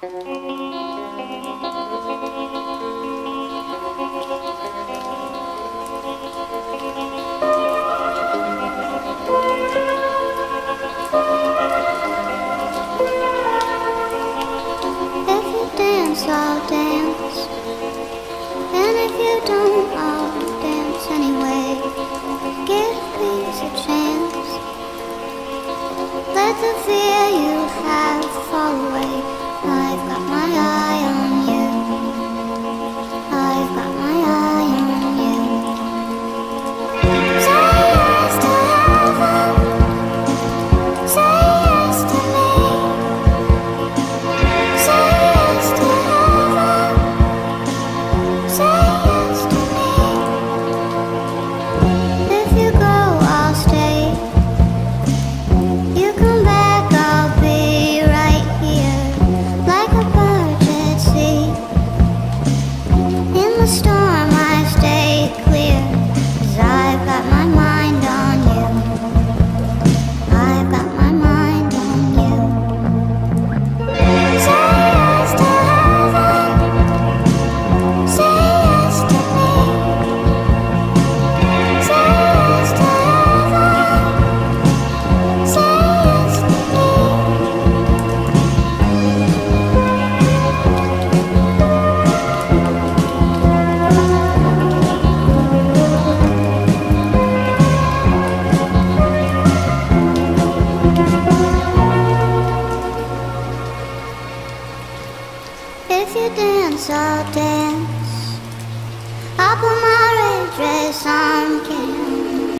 I'll dance, and if you don't, I'll dance anyway. Give peace a chance. Let the fear you have fall away. I've got my eye on you. I've got my eye on you. Say yes to heaven. Say yes to me. Say yes to heaven. Say yes to me. If you go, I'll stay. You come back, I'll be right here, like a bird at sea. In the storm I stay clear, 'cause I've got my mind on you. I've got my mind on you. Say yes to heaven. Say yes to me. Say yes to heaven. Say yes to me. If you dance, I'll dance. I'll put my red dress on canvas.